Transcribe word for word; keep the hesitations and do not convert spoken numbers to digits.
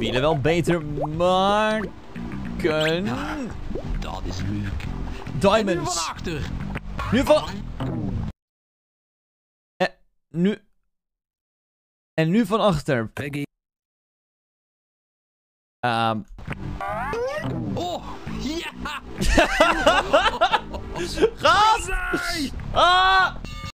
wielen wel beter maken. Ja, dat is leuk. Diamonds. Nu van achter. Nu van... En nu... En nu van achter. Vergeet. Ehm... Oh, ja! Gas! Ah!